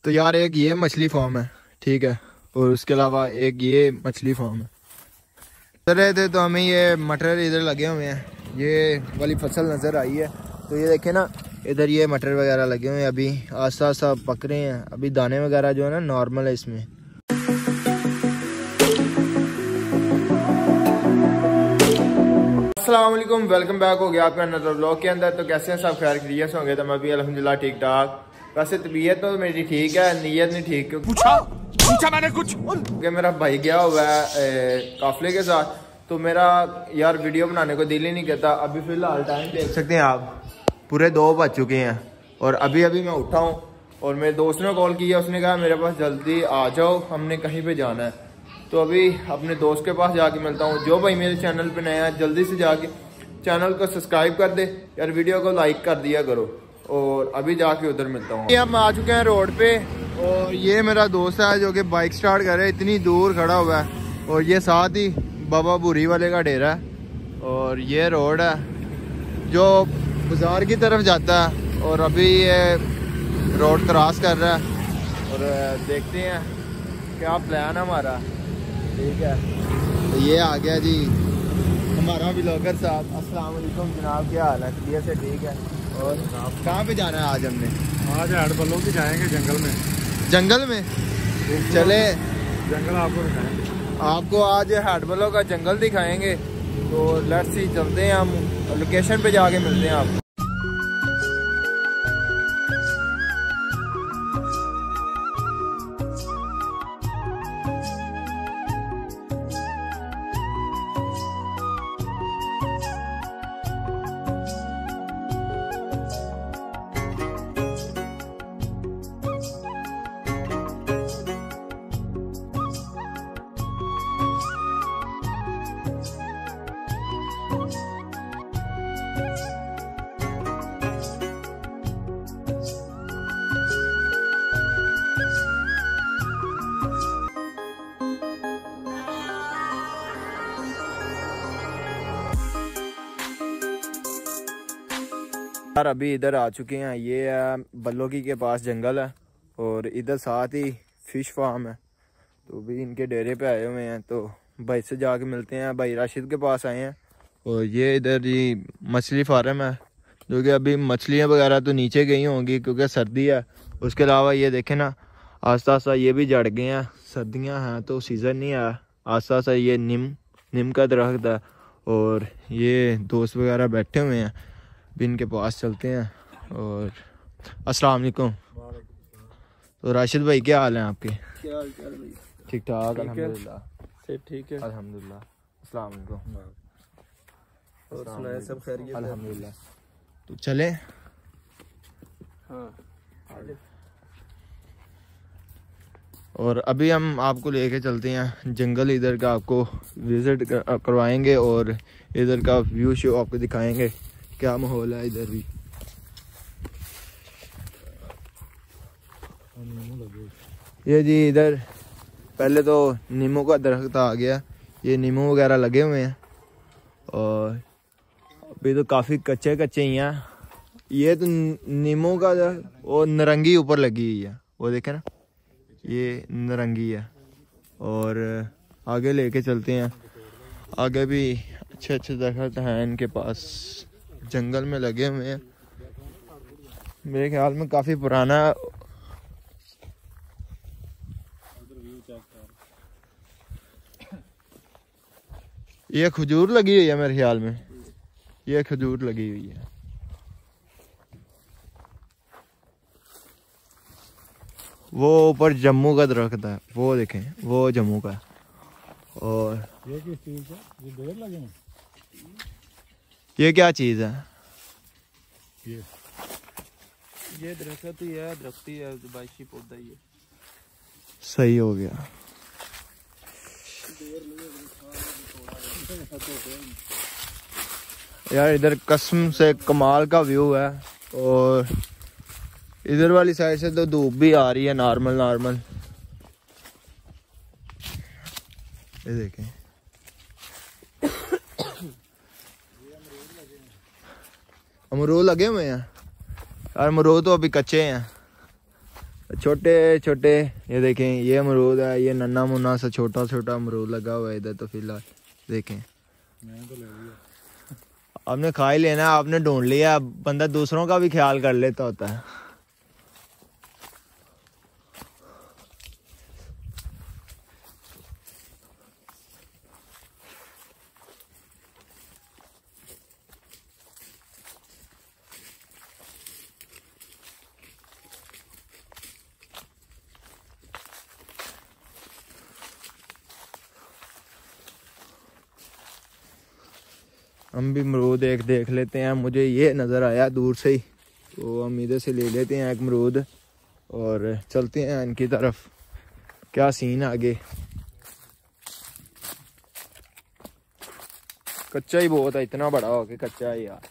तो यार एक ये मछली फार्म है, ठीक है, और उसके अलावा एक ये मछली फार्म है। चल रहे थे तो हमें ये मटर इधर लगे हुए हैं, ये वाली फसल नज़र आई है। तो ये देखे ना, इधर ये मटर वगैरह लगे हुए हैं, अभी आस्ता आस्ता पक रहे हैं। अभी दाने वगैरह जो है ना नॉर्मल है इसमें। अस्सलाम वालेकुम, वेलकम बैक हो गया आपका अनदर व्लॉग के अंदर। तो कैसे हैं सब, खैर खैरियत से होंगे। तो मैं भी अल्हम्दुलिल्लाह ठीक ठाक। वैसे तबीयत तो मेरी ठीक है, नीयत नहीं ठीक। पूछा मैंने कुछ कि मेरा भाई गया हुआ है काफिले के साथ, तो मेरा यार वीडियो बनाने को दिल ही नहीं करता। अभी फिलहाल टाइम देख सकते हैं आप, पूरे 2 बज चुके हैं और अभी मैं उठा हूँ। और मेरे दोस्त ने कॉल किया, उसने कहा मेरे पास जल्दी आ जाओ, हमने कहीं पे जाना है। तो अभी अपने दोस्त के पास जाके मिलता हूँ। जो भाई मेरे चैनल पे नया है जल्दी से जाके चैनल को सब्सक्राइब कर दे यार, वीडियो को लाइक कर दिया करो। और अभी जाके उधर मिलता हूँ। हम आ चुके हैं रोड पे और ये मेरा दोस्त है जो कि बाइक स्टार्ट कर रहा है, इतनी दूर खड़ा हुआ है। और ये साथ ही बाबा भूरी वाले का डेरा है और ये रोड है जो बाजार की तरफ जाता है। और अभी ये रोड क्रॉस कर रहा है और देखते हैं क्या प्लान है हमारा। ठीक है, तो ये आ गया जी हमारा ब्लॉगर साहब। अस्सलाम वालेकुम जनाब, क्या हाल है? क्लियर से ठीक है। और कहाँ पे जाना है आज हमने? आज हेडबलों की जाएंगे जंगल में। जंगल में चले, जंगल आपको दिखाएंगे। आपको आज हेडबलों का जंगल दिखाएंगे। तो लेट्स सी, चलते हैं हम लोकेशन पे जाके मिलते हैं आपको। यार अभी इधर आ चुके हैं, ये बल्लोकी के पास जंगल है और इधर साथ ही फिश फार्म है। तो भी इनके डेरे पे आए हुए हैं, तो भाई से जाके मिलते हैं। भाई राशिद के पास आए हैं और ये इधर ही मछली फार्म है, जो कि अभी मछलियाँ वगैरह तो नीचे गई होंगी क्योंकि सर्दी है। उसके अलावा ये देखें ना, आस्ता आस्ता ये भी जड़ गए हैं, सर्दियाँ हैं तो सीज़न नहीं है। आस्ता आस्ता ये नीम का दरख्त है और ये दोस्त वगैरह बैठे हुए हैं, भी इनके पास चलते हैं। और अस्सलाम वालेकुम। तो राशिद भाई क्या हाल है आपके? क्या हाल चाल भाई? ठीक ठाक अल्हम्दुलिल्लाह। से ठीक है अल्हम्दुलिल्लाह। अस्सलाम वालेकुम। और सुनाए सब खैरियत? अल्हम्दुलिल्लाह। तो चले। हाँ। और अभी हम आपको लेके चलते हैं जंगल, इधर का आपको विजिट करवाएंगे और इधर का व्यू शो आपको दिखाएंगे, क्या माहौल है इधर भी। ये जी इधर पहले तो नीमों का दरख्त आ गया, ये नीमू वगैरह लगे हुए हैं और अभी तो काफ़ी कच्चे ही हैं। ये तो नीमों का वो नारंगी ऊपर लगी हुई है, वो देखे ना, ये नारंगी है। और आगे लेके चलते हैं, आगे भी अच्छे दरख्त हैं इनके पास, जंगल में लगे हुए हैं। मेरे ख्याल में काफी पुराना। ये खजूर लगी हुई है मेरे ख्याल में, ये खजूर लगी हुई है। वो ऊपर जम्मू का दरख्त है, वो देखें, वो जम्मू का। और ये किस चीज है? ये पेड़ लगे हैं। ये क्या चीज है? ये दरख्त ही है, दरख्ती है, बाइशी पौधा ही है। सही हो गया। यार इधर कसम से कमाल का व्यू है और इधर वाली साइड से तो धूप भी आ रही है नॉर्मल। ये देखें, अमरूद लगे हुए हैं यार। अमरूद तो अभी कच्चे हैं, छोटे छोटे, ये देखें ये अमरूद है, ये नन्ना मुन्ना सा छोटा छोटा अमरूद लगा हुआ है इधर। तो फिलहाल देखें, आपने खा ही लेना, आपने ढूंढ लिया, बंदा दूसरों का भी ख्याल कर लेता होता है। हम भी अमरूद एक देख लेते हैं, मुझे ये नज़र आया दूर से ही, तो हम इधर से ले लेते हैं एक अमरूद और चलते हैं इनकी तरफ। क्या सीन आगे, कच्चा ही बहुत है, इतना बड़ा हो के कच्चा है यार।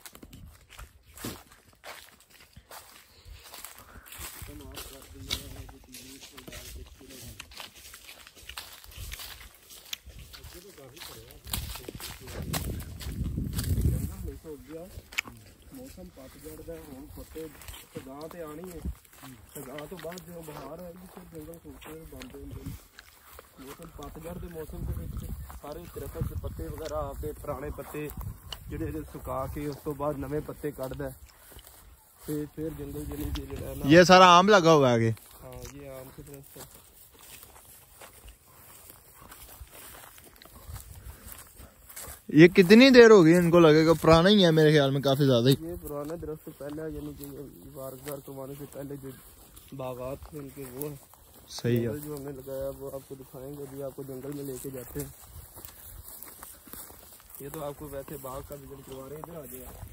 मौसम पतझड़ का हुण पत्ते गां ते आनी है, गां तो बाद जो बहार आएगी फिर जंगल सूखे बंद होंगे। मौसम पतझड़ के मौसम के सारे दरख्त के पत्ते वगैरह आके पुराने पत्ते जिहड़े सुका के उस तो बाद नवे पत्ते कढ़दा है, फिर जंगल जनी जिहड़ा है ना। ये सारा आम लगा हुआ है आगे। हाँ ये आम के दरख्त है। ये कितनी देर हो गई इनको लगेगा? पुराना ही है मेरे ख्याल में, काफी ज्यादा ही। ये पुराना दरख्त पहले यानी कि वारसदार कमाने से पहले जो बागात थे उनके वो है। सही है। जो हमने लगाया वो आपको दिखाएंगे, भी आपको जंगल में लेके जाते हैं। ये तो आपको वैसे बाग का विजन करवा रहे हैं, इधर आ जाए।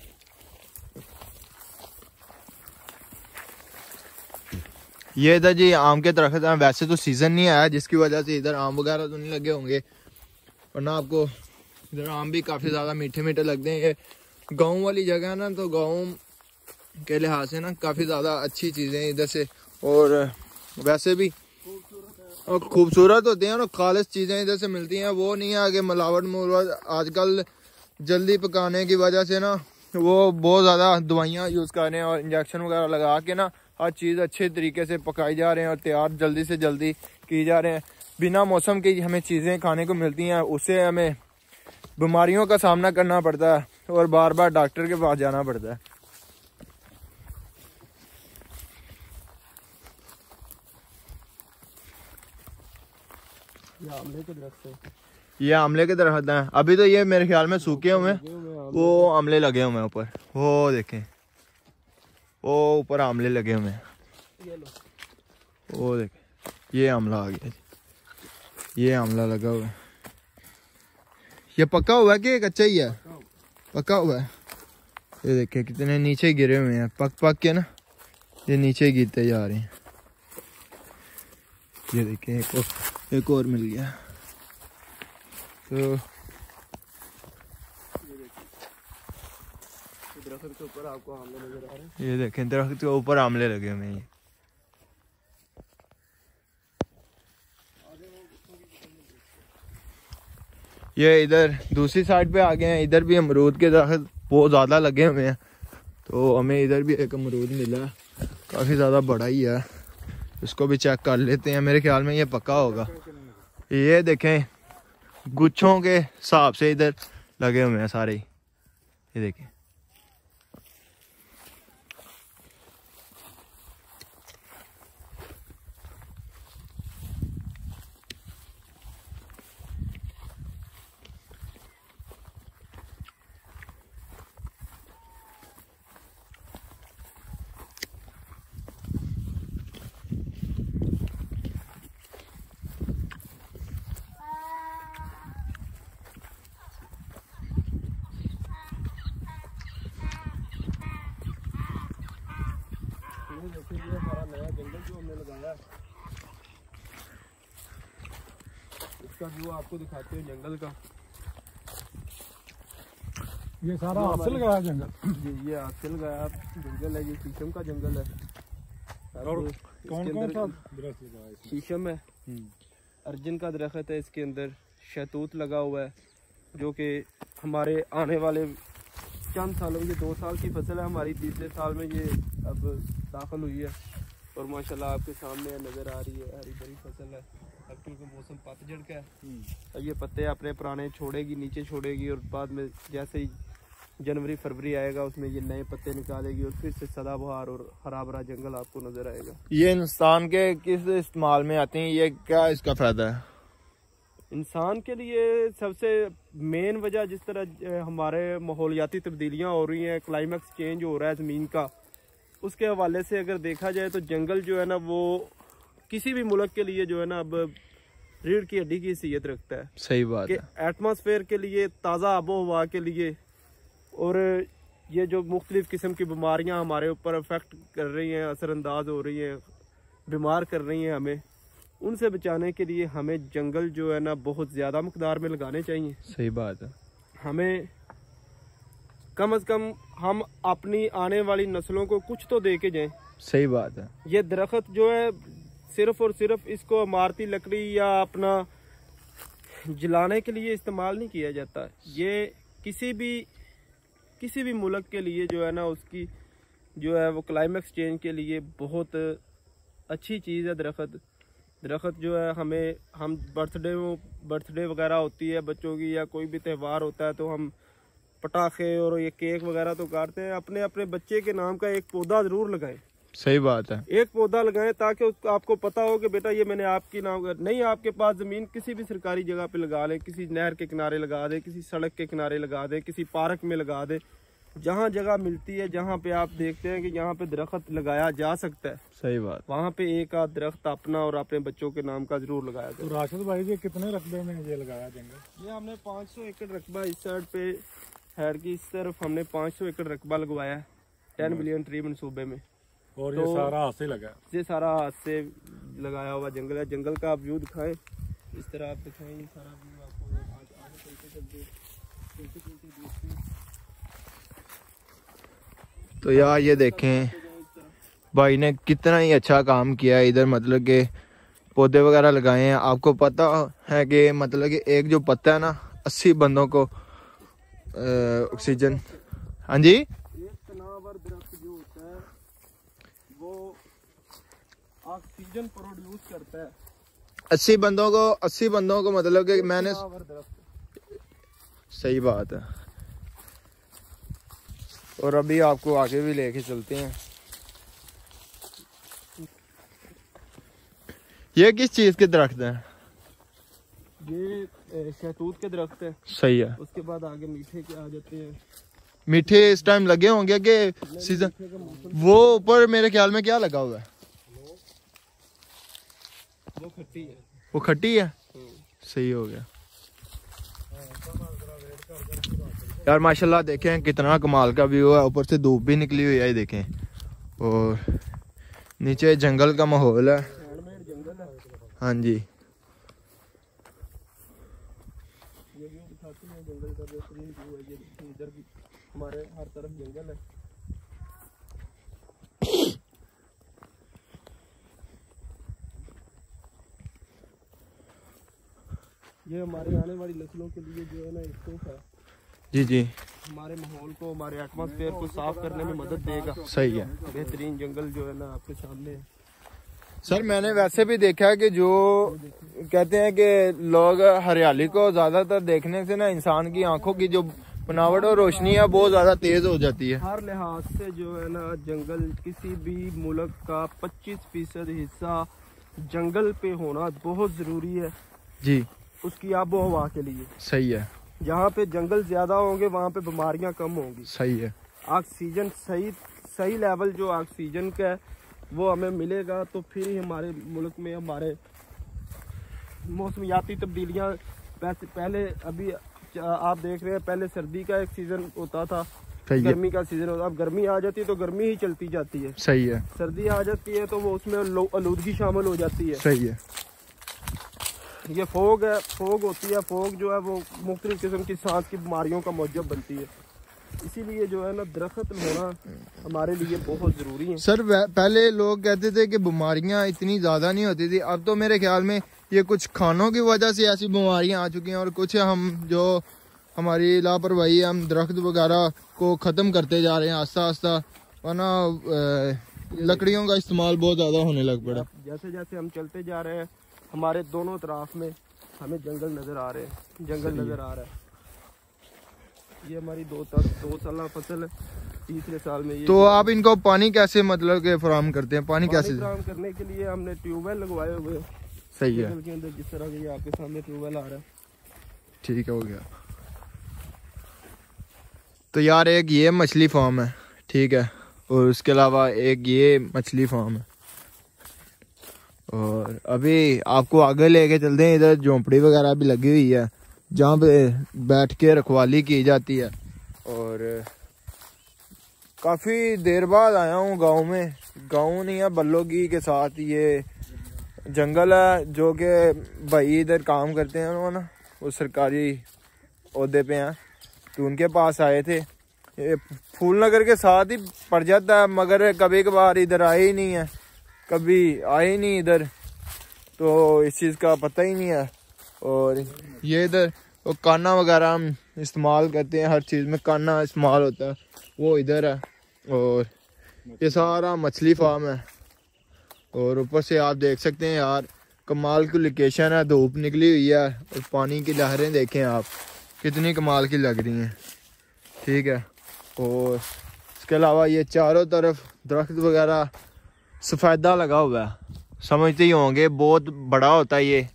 ये इधर जी आम के दरख्त हैं, वैसे तो सीजन नहीं आया जिसकी वजह से इधर आम वगैरह तो नहीं लगे होंगे, वरना आपको इधर आम भी काफ़ी ज़्यादा मीठे मीठे लगते हैं। ये गांव वाली जगह है ना, तो गांव के लिहाज से ना काफ़ी ज़्यादा अच्छी चीज़ें इधर से, और वैसे भी खूबसूरत होते हैं और खालिश चीज़ें इधर से मिलती हैं। वो नहीं है कि मिलावट मुलावट आजकल जल्दी पकाने की वजह से ना वो बहुत ज़्यादा दवाइयाँ यूज़ कर रहे हैं और इंजेक्शन वगैरह लगा के ना हर चीज़ अच्छे तरीके से पकाई जा रहे हैं और तैयार जल्दी से जल्दी की जा रहे हैं। बिना मौसम की हमें चीज़ें खाने को मिलती हैं, उससे हमें बीमारियों का सामना करना पड़ता है और बार बार डॉक्टर के पास जाना पड़ता है। ये आमले के दरख्त है। ये आमले के दरख्त हैं। अभी तो ये मेरे ख्याल में सूखे हुए हैं, वो आमले लगे हुए हैं ऊपर, वो देखें वो ऊपर आमले लगे हुए हैं। वो देखें ये आमला आ गया, ये आमला लगा हुआ है। ये पका हुआ है कि कच्चा ही है? पका हुआ है। ये देखें कितने नीचे गिरे हुए हैं, पक पक के ना ये नीचे गिरते जा रहे हैं। ये देखें एक और मिल गया। तो दरख्त के ऊपर आपको आमले नजर आ रहे हैं। ये देखें दरख्त के ऊपर आमले लगे हुए हैं। ये इधर दूसरी साइड पे आ गए हैं, इधर भी अमरूद के दरख्त बहुत ज़्यादा लगे हुए हैं। तो हमें इधर भी एक अमरूद मिला, काफ़ी ज़्यादा बड़ा ही है, इसको भी चेक कर लेते हैं। मेरे ख्याल में ये पक्का होगा। ये देखें गुच्छों के हिसाब से इधर लगे हुए हैं सारे, ये देखें। ये हमारा नया जंगल जो हमने लगाया, इसका व्यू आपको दिखाते हैं जंगल का। ये सारा हासिल गया जंगल। ये हासिल गया जंगल है, ये शीशम का जंगल है। और कौन कौन सा दरख्त लगा है? शीशम है, अर्जुन का दरख्त है, इसके अंदर शहतूत लगा हुआ है, जो कि हमारे आने वाले चंद सालों, ये 2 साल की फसल है हमारी, तीसरे साल में ये अब दाखिल हुई है। और माशाल्लाह आपके सामने नज़र आ रही है हरी भरी फसल है। अब क्योंकि मौसम पतझड़ का है, अब ये पत्ते अपने पुराने छोड़ेगी, नीचे छोड़ेगी और बाद में जैसे ही जनवरी फरवरी आएगा उसमें ये नए पत्ते निकालेगी और फिर से सदाबहार और हरा भरा जंगल आपको नजर आएगा। ये इंसान के किस इस्तेमाल में आती हैं, ये क्या इसका फायदा है? इंसान के लिए सबसे मेन वजह, जिस तरह हमारे माहौलियाती तब्दीलियां हो रही हैं, क्लाइमेक्स चेंज हो रहा है ज़मीन का, उसके हवाले से अगर देखा जाए तो जंगल जो है ना वो किसी भी मुल्क के लिए जो है ना अब रीढ़ की हड्डी की हैसियत रखता है। सही बात है। एटमॉस्फेयर के लिए, ताज़ा आबो हवा के लिए, और ये जो मुख्तलिफ किस्म की बीमारियां हमारे ऊपर अफेक्ट कर रही हैं, असरअंदाज हो रही हैं, बीमार कर रही हैं हमें, उनसे बचाने के लिए हमें जंगल जो है ना बहुत ज़्यादा मकदार में लगाने चाहिए। सही बात है। हमें कम से कम हम अपनी आने वाली नस्लों को कुछ तो दे के जाएं। सही बात है। ये दरख्त जो है सिर्फ और सिर्फ इसको इमारती लकड़ी या अपना जलाने के लिए इस्तेमाल नहीं किया जाता। ये किसी भी मुल्क के लिए जो है ना उसकी जो है वो क्लाइमेक्स चेंज के लिए बहुत अच्छी चीज़ है। दरख्त जो है हमें, हम बर्थडे वगैरह होती है बच्चों की या कोई भी त्यौहार होता है तो हम पटाखे और ये केक वगैरह तो काटते हैं, अपने अपने बच्चे के नाम का एक पौधा ज़रूर लगाएं। सही बात है। एक पौधा लगाएं ताकि आपको पता हो कि बेटा ये मैंने आपकी नाम का, नहीं आपके पास ज़मीन किसी भी सरकारी जगह पे लगा लें, किसी नहर के किनारे लगा दें, किसी सड़क के किनारे लगा दें, किसी पार्क में लगा दें, जहाँ जगह मिलती है, जहाँ पे आप देखते हैं कि यहाँ पे दरख्त लगाया जा सकता है, सही बात, वहाँ पे एक आध दरख्त अपना और अपने बच्चों के नाम का जरूर लगाया जाए। तो राशिद भाई जी कितने रकबे में ये लगाया जंगल? ये हमने 500 एकड़ रकबा इस साइड पे हैड की इस तरफ हमने 500 एकड़ रकबा लगवाया है 10 बिलियन ट्री मनसूबे में। और तो ये सारा हाथ से लगा? ये सारा हाथ से लगाया हुआ जंगल है। जंगल का आप व्यू दिखाएं, इस तरह आप दिखाएं, ये सारा व्यू आपको आगे चलते तो यार ये देखें भाई ने कितना ही अच्छा काम किया है इधर, मतलब कि पौधे वगैरह लगाए हैं। आपको पता है कि मतलब कि एक जो पत्ता है ना 80 बंदों को ऑक्सीजन। हाँ जी, एक तनावर दरख्त जो होता है वो ऑक्सीजन प्रोड्यूस करता है 80 बंदों को मतलब कि मैंने, सही बात है। और अभी आपको आगे भी लेके चलते हैं। ये किस चीज के दरख्त हैं? ये शहतूत के दरख्त है। सही है। उसके बाद आगे मीठे के आ जाते हैं। मीठे इस टाइम लगे होंगे कि सीजन? वो ऊपर मेरे ख्याल में क्या लगा हुआ है? वो खट्टी है। वो खट्टी है। सही हो गया यार, माशाल्लाह देखें कितना कमाल का व्यू है। ऊपर से धूप भी निकली हुई है देखें, और नीचे जंगल का माहौल है। जंगल है। हाँ जी, ये व्यू दिखाती है जंगल का, बेहतरीन व्यू है। ये इधर भी हमारे हर तरफ जंगल है। ये हमारे आने वाली नस्लों के लिए जो है ना एक तोहफा है। जी जी, हमारे माहौल को, हमारे एटमॉस्फेयर को साफ करने में मदद देगा। सही है। बेहतरीन जंगल जो है ना आपके सामने है। सर मैंने वैसे भी देखा है कि जो कहते हैं कि लोग हरियाली को ज्यादातर देखने से ना इंसान की आंखों की जो बनावट और रोशनी है बहुत ज्यादा तेज हो जाती है। हर लिहाज से जो है ना जंगल, किसी भी मुल्क का 25% हिस्सा जंगल पे होना बहुत जरूरी है जी, उसकी आबो हवा के लिए। सही है। जहाँ पे जंगल ज्यादा होंगे वहाँ पे बीमारियाँ कम होंगी। सही है। ऑक्सीजन सही लेवल जो ऑक्सीजन का है वो हमें मिलेगा तो फिर ही हमारे मुल्क में हमारे मौसमियाती तब्दीलियाँ, पहले अभी आप देख रहे हैं पहले सर्दी का एक सीजन होता था, गर्मी का सीजन होता, अब गर्मी आ जाती है तो गर्मी ही चलती जाती है। सही है। सर्दी आ जाती है तो वो उसमें आलूदगी शामिल हो जाती है। सही है। ये फोग है, फोग होती है, फोग जो है वो मुख्तलिफ किस्म की सांस की बीमारियों का मौजब बनती है। इसीलिए जो है ना दरख्त होना हमारे लिए बहुत जरूरी है। सर पहले लोग कहते थे कि बीमारियां इतनी ज्यादा नहीं होती थी, अब तो मेरे ख्याल में ये कुछ खानों की वजह से ऐसी बीमारियां आ चुकी हैं, और कुछ हम जो हमारी लापरवाही है, हम दरख्त वगैरह को ख़त्म करते जा रहे हैं आस्ता आस्ता, वरना लकड़ियों का इस्तेमाल बहुत ज्यादा होने लग पड़ा। जैसे जैसे हम चलते जा रहे हैं हमारे दोनों तरफ में हमें जंगल नजर आ रहे हैं, जंगल नजर आ रहा है। ये हमारी 2 साल फसल है, तीसरे साल में ये। तो आप इनको पानी कैसे मतलब के फराहम करते हैं? पानी कैसे फराहम करने के लिए हमने ट्यूबवेल लगवाए हुए हैं। सही है, जंगल के अंदर जिस तरह के आपके सामने ट्यूबवेल आ रहा है। ठीक है, हो गया। तो यार एक ये मछली फार्म है, ठीक है, और उसके अलावा एक ये मछली फार्म है। और अभी आपको आगे लेके चलते हैं। इधर झोंपड़ी वगैरह भी लगी हुई है जहाँ पे बैठ के रखवाली की जाती है। और काफ़ी देर बाद आया हूँ गांव में। गांव नहीं है, बल्लोगी के साथ ये जंगल है जो कि भाई इधर काम करते हैं उन्होंने, वो सरकारी ओहदे पे हैं, तो उनके पास आए थे। ये फूल नगर के साथ ही पड़ जाता है, मगर कभी कभार इधर आए ही नहीं है, कभी आए ही नहीं इधर, तो इस चीज़ का पता ही नहीं है। और ये इधर वो काना वगैरह हम इस्तेमाल करते हैं, हर चीज़ में काना इस्तेमाल होता है, वो इधर है। और ये सारा मछली फार्म है। और ऊपर से आप देख सकते हैं यार, कमाल की लोकेशन है, धूप निकली हुई है और पानी की लहरें देखें आप कितनी कमाल की लग रही हैं, ठीक है। और इसके अलावा ये चारों तरफ दरख्त वगैरह सफ़ेदा लगा हुआ है, समझते ही होंगे बहुत बड़ा होता है ये,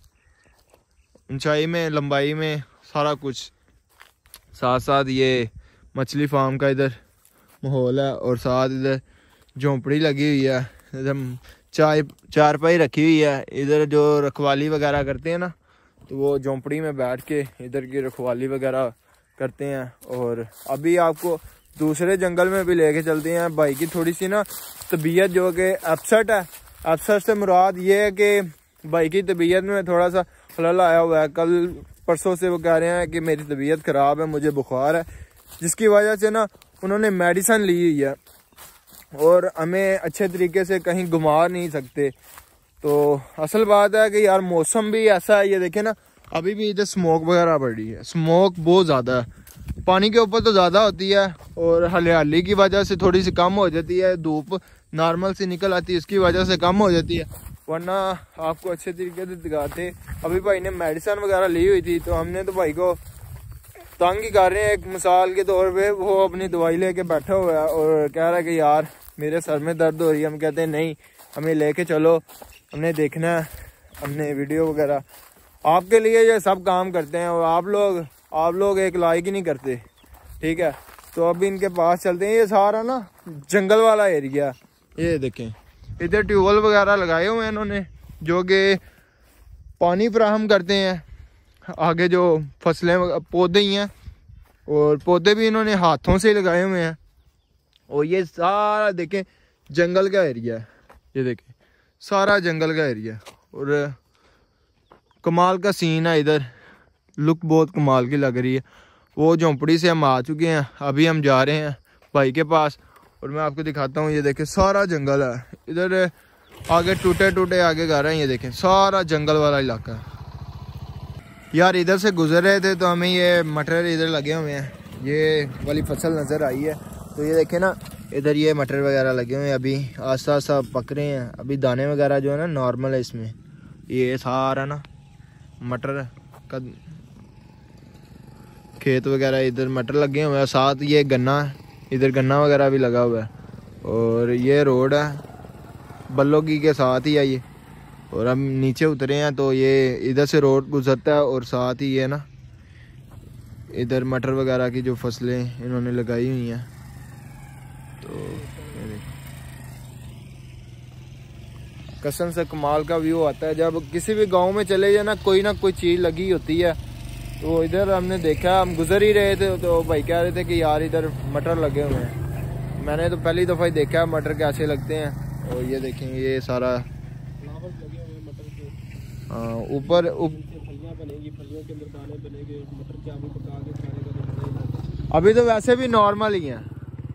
ऊंचाई में लंबाई में सारा कुछ। साथ साथ ये मछली फार्म का इधर माहौल है और साथ इधर झोंपड़ी लगी हुई है, इधर चारपाई रखी हुई है। इधर जो रखवाली वगैरह करते हैं ना, तो वो झोंपड़ी में बैठ के इधर की रखवाली वगैरह करते हैं। और अभी आपको दूसरे जंगल में भी लेके चलते हैं। भाई की थोड़ी सी ना तबीयत जो कि अपसेट है, अपसेट से मुराद ये है कि भाई की तबीयत में थोड़ा सा खलल आया हुआ है। कल परसों से वो कह रहे हैं कि मेरी तबीयत ख़राब है, मुझे बुखार है, जिसकी वजह से ना उन्होंने मेडिसिन ली हुई है और हमें अच्छे तरीके से कहीं घुमा नहीं सकते। तो असल बात है कि यार मौसम भी ऐसा है, ये देखें ना, अभी भी इधर स्मोक वगैरह बढ़ रही है, स्मोक बहुत ज़्यादा है। पानी के ऊपर तो ज़्यादा होती है और हरियाली की वजह से थोड़ी सी कम हो जाती है, धूप नॉर्मल से निकल आती है, इसकी वजह से कम हो जाती है, वरना आपको अच्छे तरीके से दिखाते। अभी भाई ने मेडिसिन वगैरह ली हुई थी, तो हमने तो भाई को तंग ही कर रहे हैं एक मिसाल के तौर पे। वो अपनी दवाई लेके बैठा हुआ है और कह रहा है कि यार मेरे सर में दर्द हो रही है। हम कहते हैं नहीं, हमें लेके चलो, हमने देखना है, हमने वीडियो वगैरह आपके लिए ये सब काम करते हैं और आप लोग एक लाइक ही नहीं करते, ठीक है। तो अभी इनके पास चलते हैं। ये सारा ना जंगल वाला एरिया, ये देखें इधर ट्यूबवेल वगैरह लगाए हुए हैं इन्होंने जो कि पानी फराहम करते हैं। आगे जो फसलें पौधे ही हैं और पौधे भी इन्होंने हाथों से लगाए हुए हैं। और ये सारा देखें जंगल का एरिया है, ये देखें सारा जंगल का एरिया और कमाल का सीन है। इधर लुक बहुत कमाल की लग रही है। वो झोंपड़ी से हम आ चुके हैं, अभी हम जा रहे हैं भाई के पास और मैं आपको दिखाता हूँ। ये देखें सारा जंगल है, इधर आगे टूटे टूटे आगे घर हैं, ये देखें सारा जंगल वाला इलाका है। यार इधर से गुजर रहे थे तो हमें ये मटर इधर लगे हुए हैं, ये वाली फसल नज़र आई है। तो ये देखें ना, इधर ये मटर वगैरह लगे हुए हैं, अभी आस्ता आस्ता पक रहे हैं। अभी दाने वगैरह जो है ना नॉर्मल है इसमें, ये सारा ना मटर का खेत वगैरह, इधर मटर लगे हुए हैं, साथ ये गन्ना, इधर गन्ना वगैरह भी लगा हुआ है। और ये रोड है बल्लोगी के साथ ही है ये, और हम नीचे उतरे हैं तो ये इधर से रोड गुजरता है और साथ ही ये ना इधर मटर वगैरह की जो फसलें इन्होंने लगाई हुई हैं। तो कसम से कमाल का व्यू आता है जब किसी भी गांव में चले जाए ना कोई चीज़ लगी होती है। तो इधर हमने देखा, हम गुजर ही रहे थे तो भाई कह रहे थे कि यार इधर मटर लगे हुए हैं। मैंने तो पहली दफ़ा ही देखा मटर कैसे लगते हैं। और ये देखें ये सारा ऊपर अभी तो वैसे भी नॉर्मल ही हैं,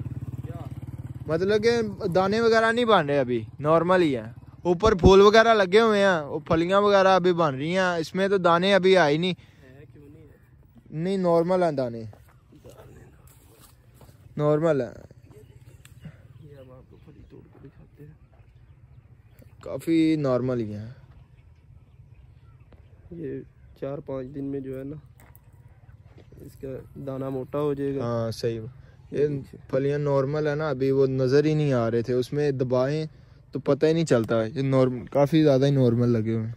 मतलब कि दाने वगैरह नहीं बन रहे, अभी नॉर्मल ही है। ऊपर फूल वगैरह लगे हुए हैं, वो फलियां वगैरह अभी बन रही हैं, इसमें तो दाने अभी आए नहीं। नहीं नॉर्मल है, दाने नॉर्मल है। ये हम आपको फली तोड़ के दिखाते हैं। काफ़ी नॉर्मल ही है। ये 4-5 दिन में जो है ना इसका दाना मोटा हो जाएगा। हाँ सही। ये फलियाँ नॉर्मल है ना, अभी वो नज़र ही नहीं आ रहे थे, उसमें दबाएं तो पता ही नहीं चलता। ये नॉर्मल काफ़ी ज़्यादा ही नॉर्मल लगे हुए हैं।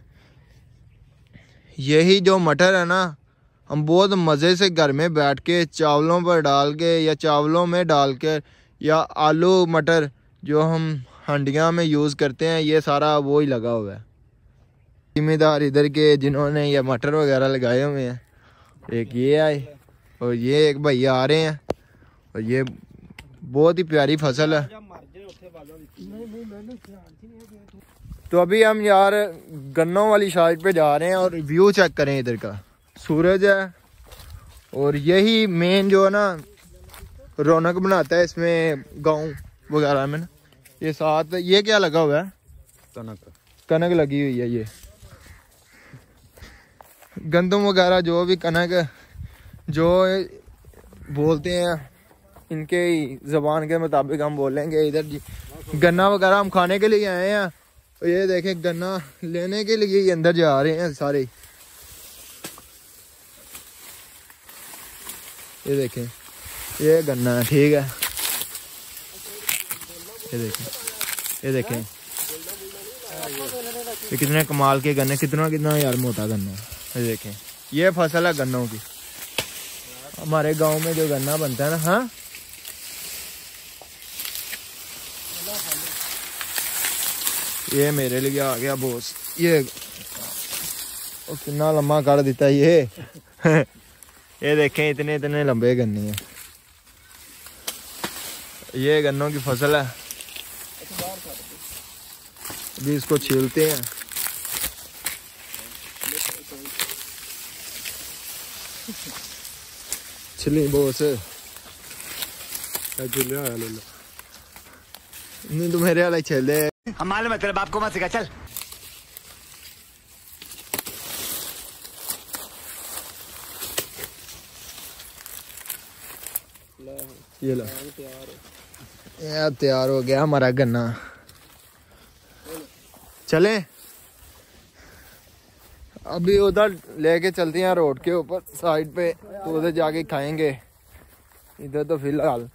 यही जो मटर है ना, हम बहुत मज़े से घर में बैठ के चावलों पर डाल के या चावलों में डाल के, या आलू मटर जो हम हंडिया में यूज़ करते हैं, ये सारा वो ही लगा हुआ है। जिम्मेदार इधर के जिन्होंने ये मटर वगैरह लगाए हुए हैं, एक ये आए और ये एक भैया आ रहे हैं, और ये बहुत ही प्यारी फसल है। तो अभी हम यार गन्नों वाली साइड पे जा रहे हैं और व्यू चेक करें इधर का। सूरज है और यही मेन जो है ना रौनक बनाता है इसमें गांव वगैरह में ना। ये साथ ये क्या लगा हुआ है? कनक लगी हुई है। ये गंदम वगैरह जो भी कनक जो बोलते हैं, इनके ज़बान के मुताबिक हम बोलेंगे इधर जी। गन्ना वगैरह हम खाने के लिए आए हैं, और ये देखें गन्ना लेने के लिए ये अंदर जा रहे हैं सारे। ये देखें ये गन्ना है, ठीक है। ये देखें ये कितने कमाल के गन्ने, कितना कितना यार मोटा गन्ना है। ये देखें ये फसल है गन्नों की। हमारे गांव में जो गन्ना बनता है ना, हाँ ये मेरे लिए आ गया बॉस। ये कितना लंबा कर देता ये ये देखें इतने इतने लंबे गन्ने हैं। ये गन्नों की फसल है। अभी इसको छीलते हैं। छिली बॉस नहीं तो मेरे वाला छील दे। हम मालूम है तेरे बाप को मत सिखा, चल। ये लो, ये तैयार हो गया हमारा गन्ना। चले अभी उधर लेके चलते हैं रोड के ऊपर साइड पे, तो उधर जाके खाएंगे। इधर तो फिलहाल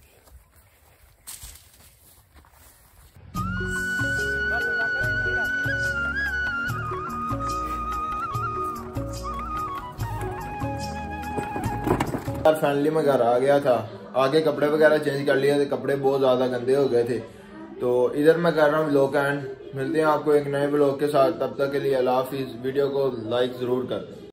फाइनली मैं घर आ गया था। आगे कपड़े वगैरह चेंज कर लिए थे, कपड़े बहुत ज़्यादा गंदे हो गए थे। तो इधर मैं कर रहा हूँ व्लॉग एंड। मिलते हैं आपको एक नए व्लॉग के साथ, तब तक के लिए अल्लाह हाफिज़। वीडियो को लाइक ज़रूर कर दें।